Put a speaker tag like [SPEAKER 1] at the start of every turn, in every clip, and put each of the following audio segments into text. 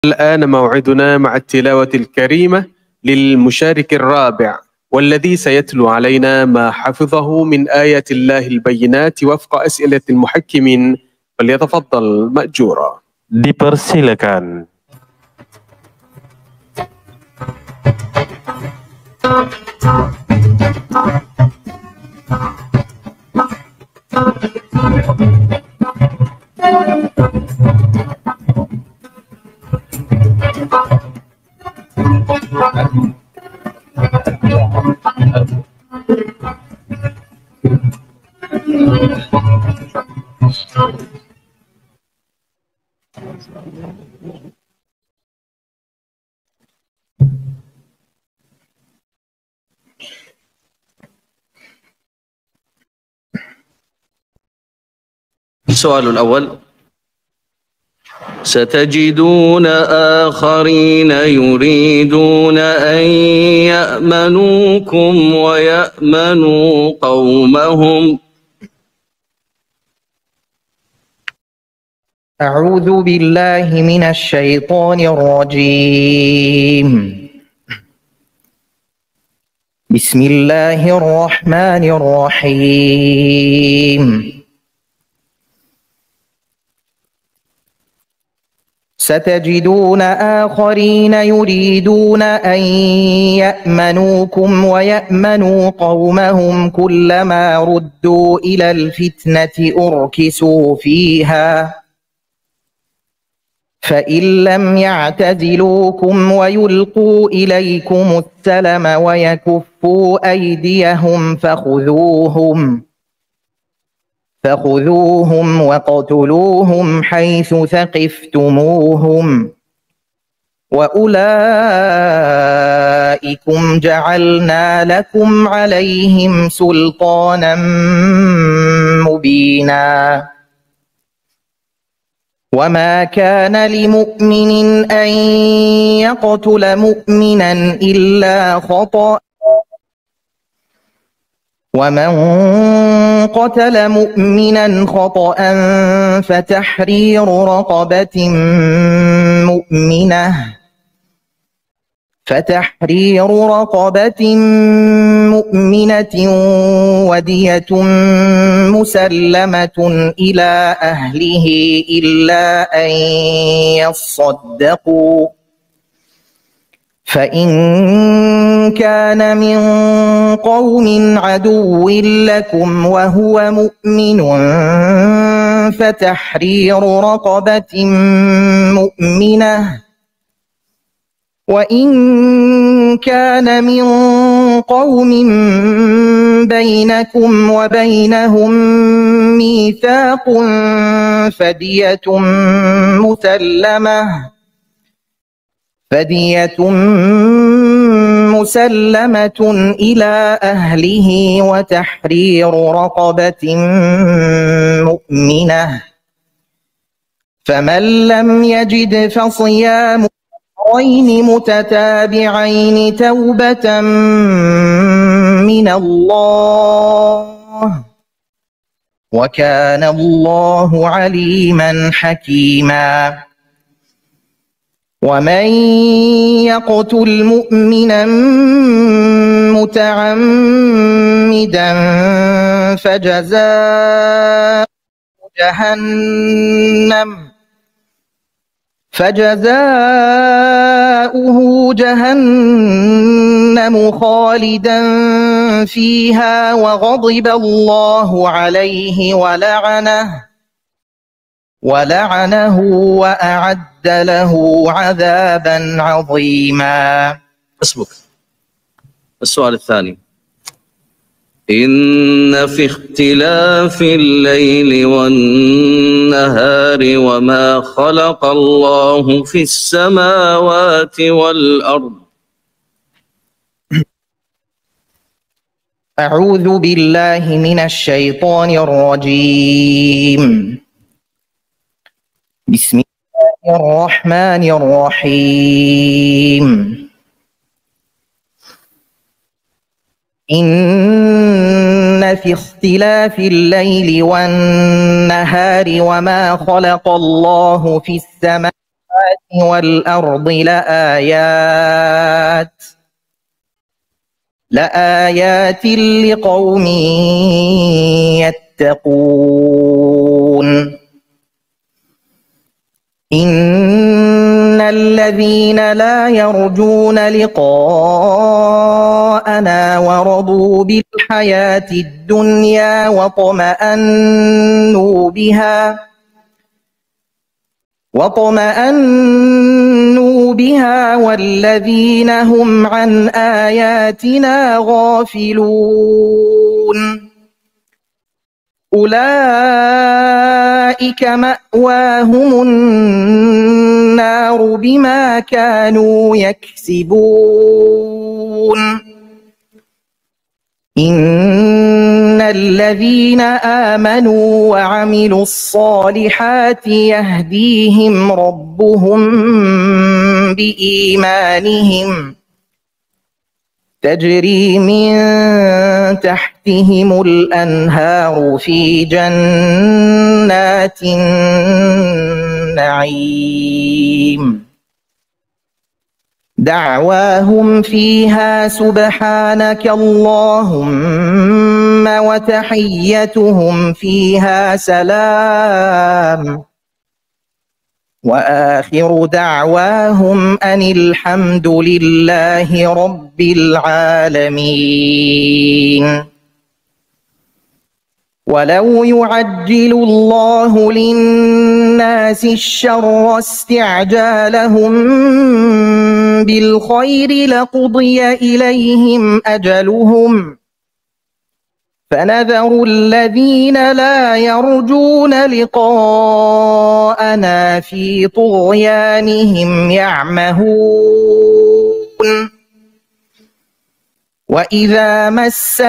[SPEAKER 1] الآن موعدنا مع التلاوة الكريمة للمشارك الرابع، والذي سيتلو علينا ما حفظه من آيات الله البينات وفق أسئلة المحكمين، فليتفضل مأجورا.
[SPEAKER 2] Dipersilakan.
[SPEAKER 3] السؤال الأول: ستجدون آخرين يريدون أن يأمنوكم ويأمنوا قومهم.
[SPEAKER 4] أعوذ بالله من الشيطان الرجيم. بسم الله الرحمن الرحيم. ستجدون آخرين يريدون أن يأمنوكم ويأمنوا قومهم كلما ردوا إلى الفتنة أركسوا فيها فإن لم يعتزلوكم ويلقوا إليكم السلم ويكفوا أيديهم فخذوهم واقتلوهم حيث ثقفتموهم وأولئكم جعلنا لكم عليهم سلطانا مبينا. وما كان لمؤمن أن يقتل مؤمنا إلا خطأ ومن قتل مؤمنا خطأ فتحرير رقبة مؤمنة ودية مسلمة إلى أهله إلا أن يصدقوا فإن كان من قوم عدو لكم وهو مؤمن فتحرير رقبة مؤمنة وإن كان من قوم بينكم وبينهم ميثاق فدية مسلمة إلى أهله وتحرير رقبة مؤمنة فمن لم يجد فصيام شهرين متتابعين توبة من الله وكان الله عليما حكيما. ومن يقتل مؤمنا متعمدا فجزاؤه جهنم خالدا فيها وغضب الله عليه ولعنه وأعد له عذابا عظيما.
[SPEAKER 3] حسبك. السؤال الثاني: إن في اختلاف الليل والنهار وما خلق الله في السماوات والأرض.
[SPEAKER 4] أعوذ بالله من الشيطان الرجيم. بسم الله الرحمن الرحيم. إن في اختلاف الليل والنهار وما خلق الله في السماوات والأرض لآيات لقوم يتقون. إن الذين لا يرجون لقاءنا ورضوا بالحياة الدنيا واطمأنوا بها والذين هم عن آياتنا غافلون أولئك مأواهم النار بما كانوا يكسبون. إن الذين آمنوا وعملوا الصالحات يهديهم ربهم بإيمانهم تجري من تحتهم الأنهار في جنات النعيم دعواهم فيها سبحانك اللهم وتحيتهم فيها سلام وآخر دعواهم أن الحمد لله رب العالمين. ولو يعجل الله للناس الشر استعجالهم بالخير لقضي إليهم أجلهم فنذر الذين لا يرجون لقاءنا في طغيانهم يعمهون. وإذا مس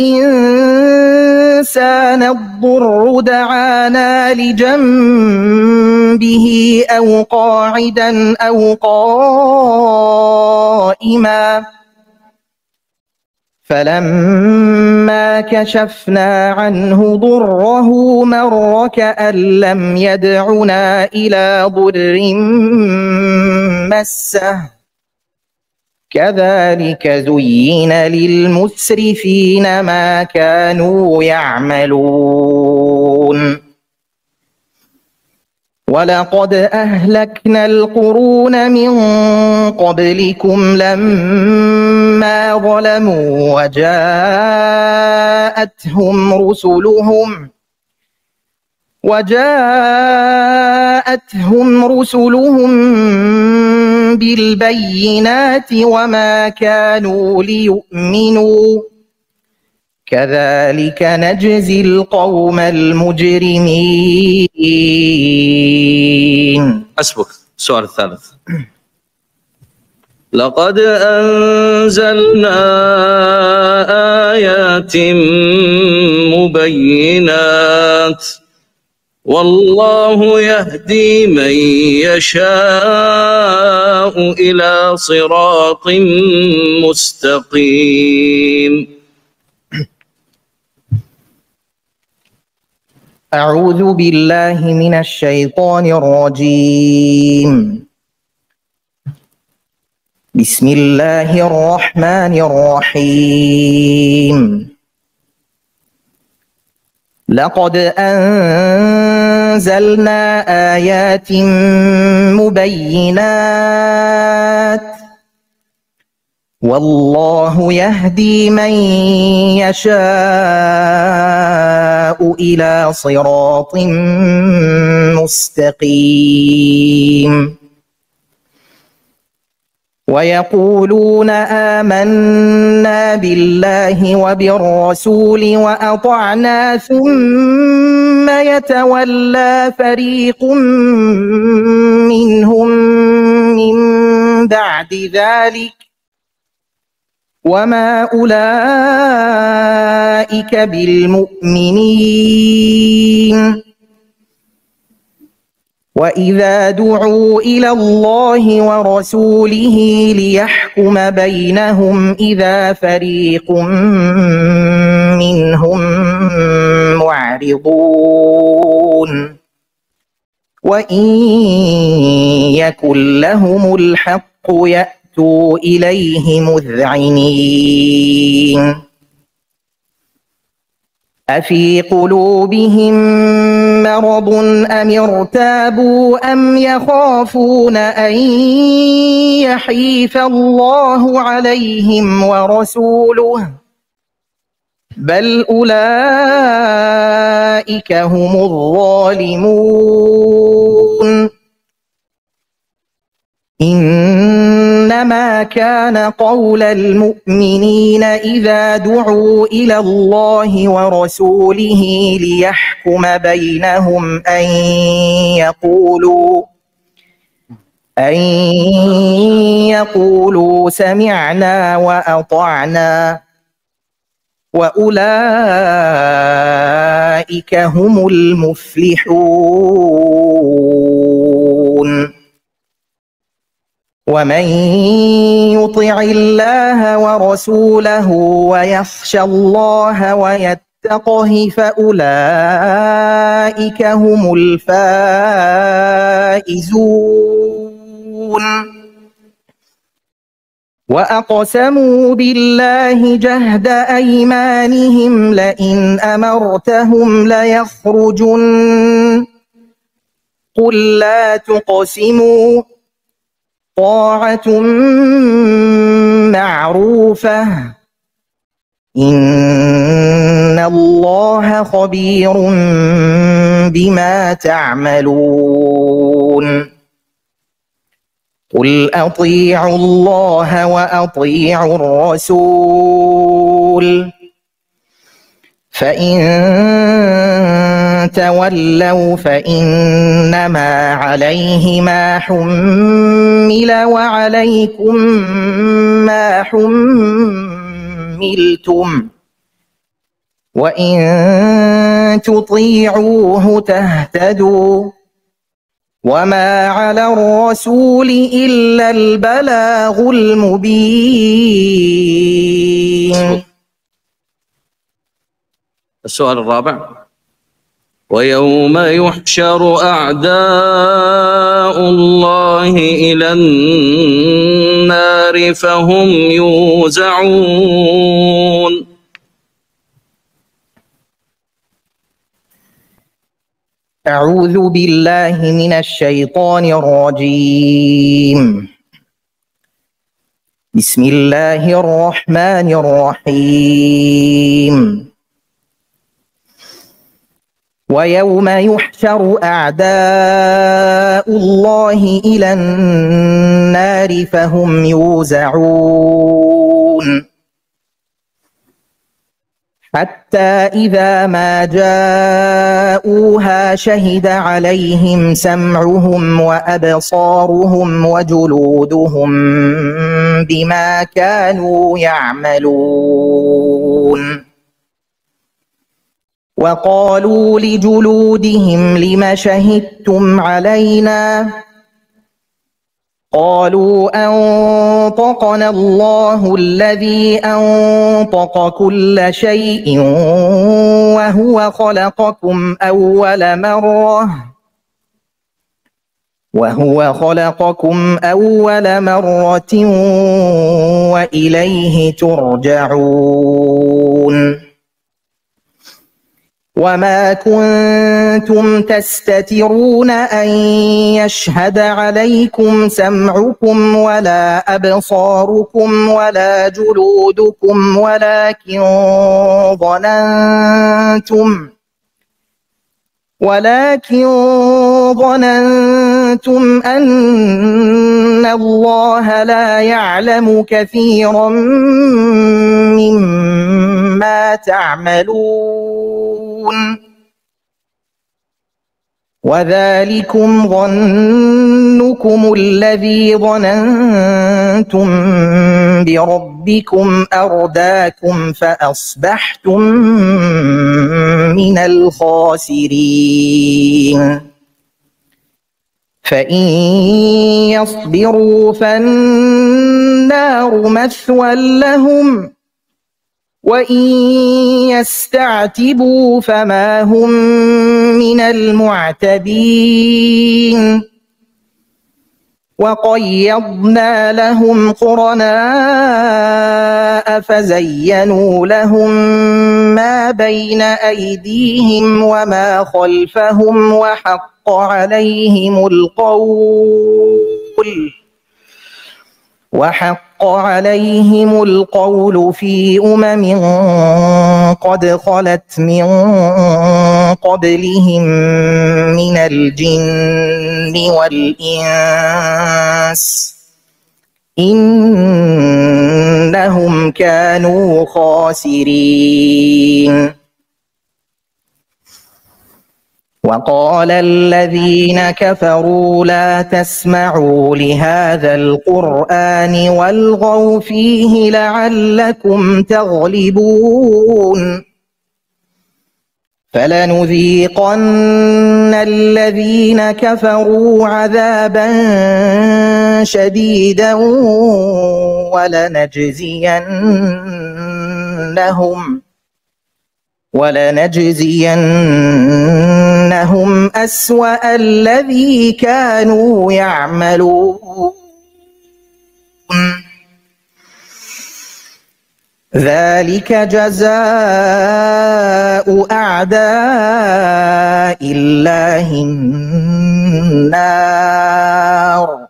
[SPEAKER 4] الإنسان الضر دعانا لجنبه أو قاعدا أو قائما فلما كشفنا عنه ضره مر كأن لم يدعنا إلى ضر مسه كذلك زين للمسرفين ما كانوا يعملون. ولقد أهلكنا القرون من قبلكم لما ظلموا وجاءتهم رسلهم بالبينات وما كانوا ليؤمنوا كذلك نجزي القوم المجرمين.
[SPEAKER 3] حسبك. السؤال الثالث. لقد أنزلنا آيات مبينات والله يهدي من يشاء إلى صراط مستقيم.
[SPEAKER 4] أعوذ بالله من الشيطان الرجيم. بسم الله الرحمن الرحيم. لقد أنزلنا آيات مبينات والله يهدي من يشاء إلى صراط مستقيم. ويقولون آمنا بالله وبالرسول وأطعنا ثم يتولى فريق منهم من بعد ذلك وما أولئك بالمؤمنين. وإذا دعوا إلى الله ورسوله ليحكم بينهم إذا فريق منهم معرضون وإن يكن لهم الحق يأتوا إليه مذعنين أفي قلوبهم مرض أم ارتابوا أم يخافون أن يحيف الله عليهم ورسوله بل أولئك هم الظالمون إنما كان قول المؤمنين إذا دعوا إلى الله ورسوله ليحكم بينهم أن يقولوا سمعنا وأطعنا وأولئك هم المفلحون ومن يطع الله ورسوله ويخشى الله ويتقه فأولئك هم الفائزون وأقسموا بالله جهد أيمانهم لئن أمرتهم ليخرجن قل لا تقسموا طاعة معروفة إن الله خبير بما تعملون قل أطيعوا الله وأطيعوا الرسول فإن تولوا فإنما عليه ما حمل وعليكم ما حملتم وإن تطيعوه تهتدوا وما على الرسول إلا البلاغ المبين.
[SPEAKER 3] السؤال الرابع: ويوم يحشر أعداء الله إلى النار فهم يوزعون.
[SPEAKER 4] أعوذ بالله من الشيطان الرجيم. بسم الله الرحمن الرحيم. ويوم يحشر أعداء الله إلى النار فهم يوزعون حتى إذا ما جاءوها شهد عليهم سمعهم وأبصارهم وجلودهم بما كانوا يعملون وقالوا لجلودهم لم شهدتم علينا قالوا أنطقنا الله الذي أنطق كل شيء وهو خلقكم أول مرة وإليه ترجعون وما كنتم تستترون أن يشهد عليكم سمعكم ولا أبصاركم ولا جلودكم ولكن ظننتم أن الله لا يعلم كثيرا مما تعملون وذلكم ظنكم الذي ظننتم بربكم أرداكم فأصبحتم من الخاسرين فإن يصبروا فالنار مثوى لهم وإن يستعتبوا فما هم من المعتبين وقيضنا لهم قرناء فزينوا لهم ما بين أيديهم وما خلفهم وحق عليهم القول في قد خلت من قبلهم من الجن والإنس إنهم كانوا خاسرين. وقال الذين كفروا لا تسمعوا لهذا القرآن والغوا فيه لعلكم تغلبون فلنذيقن الذين كفروا عذابا شديدا ولنجزينهم أسوأ الذي كانوا يعملون ذلك جزاء أعداء الله النار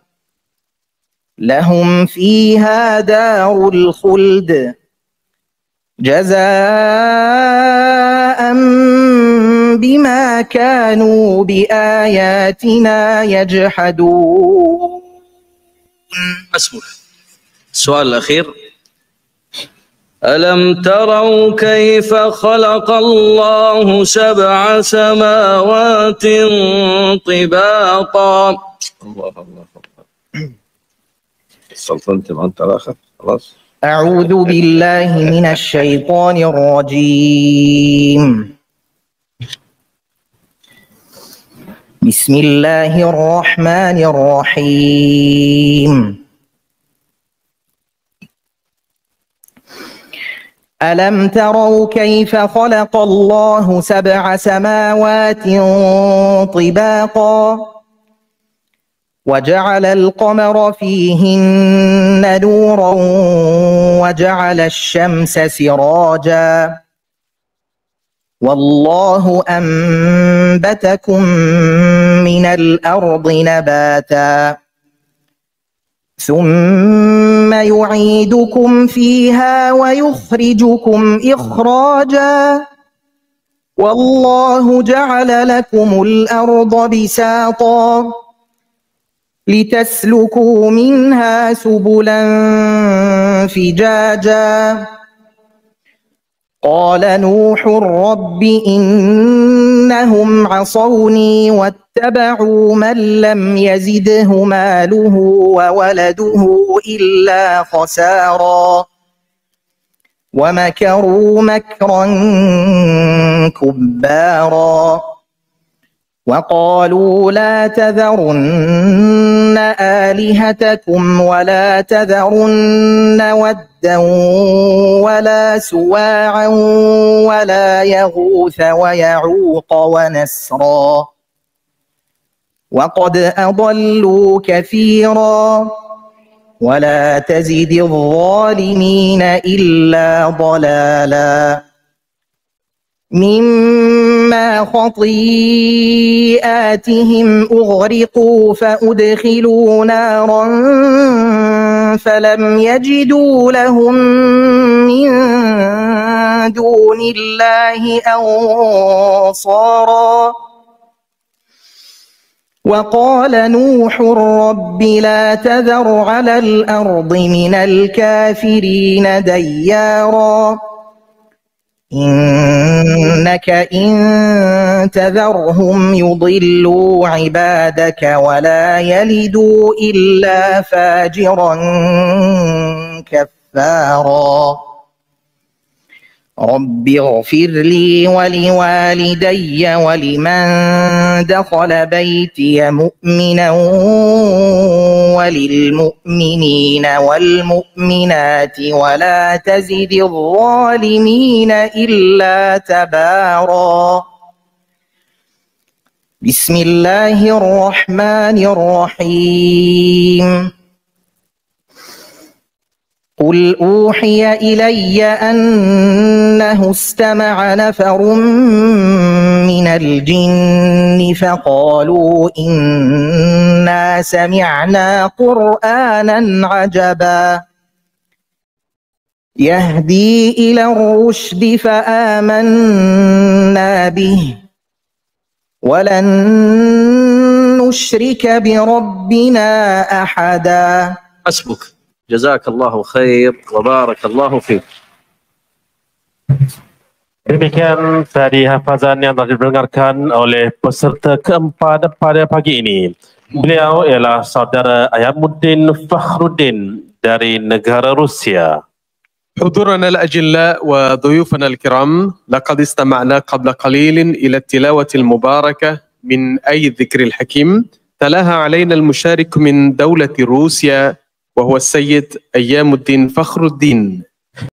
[SPEAKER 4] لهم فيها دار الخلد جزاء بما كانوا بآياتنا يجحدون.
[SPEAKER 3] حسبك. السؤال الأخير: ألم تروا كيف خلق الله 7 سماوات طباقا؟ الله الله الله. سلطنت أنت الآخر خلاص.
[SPEAKER 4] أعوذ بالله من الشيطان الرجيم. بسم الله الرحمن الرحيم. ألم تروا كيف خلق الله 7 سماوات طباقا وجعل القمر فيهن نورا وجعل الشمس سراجا والله أنبتكم من الأرض نباتا ثم يعيدكم فيها ويخرجكم إخراجا والله جعل لكم الأرض بساطا لتسلكوا منها سبلا فجاجا قال نوح رب إنهم عصوني واتبعوا من لم يزده ماله وولده إلا خسارا ومكروا مكرا كبارا وقالوا لا تذرن آلهتكم ولا تذرن ودا ولا سواعا ولا يغوث ويعوق ونسرا وقد أضلوا كثيرا ولا تزد الظالمين إلا ضلالا مما خطيئاتهم أغرقوا فأدخلوا نارا فلم يجدوا لهم من دون الله أنصارا وقال نوح رب لا تذر على الأرض من الكافرين ديارا إنك إن تذرهم يضلوا عبادك ولا يلدوا إلا فاجرا كفارا رب اغفر لي ولوالدي ولمن دخل بيتي مؤمنا وللمؤمنين والمؤمنات ولا تزد الظالمين إلا تبارا. بسم الله الرحمن الرحيم. قل أوحي إلي أنه استمع نفر من الجن فقالوا إنا سمعنا قرآنا عجبا يهدي إلى الرشد فآمنا به ولن نشرك بربنا أحدا.
[SPEAKER 3] حسبك. جزاك الله خير وبارك الله فيك.
[SPEAKER 2] Demikian tadi hafazan yang telah didengarkan oleh peserta keempat pada pagi ini. Beliau ialah saudara Ayamuddin Fakhruddin dari negara Rusia.
[SPEAKER 1] حضورنا الأجلاء وضيوفنا الكرام، لقد استمعنا قبل قليل إلى التلاوة المباركة من أي الذكر الحكيم تلاها علينا المشارك من دولة روسيا وهو السيد أيام الدين فخر الدين.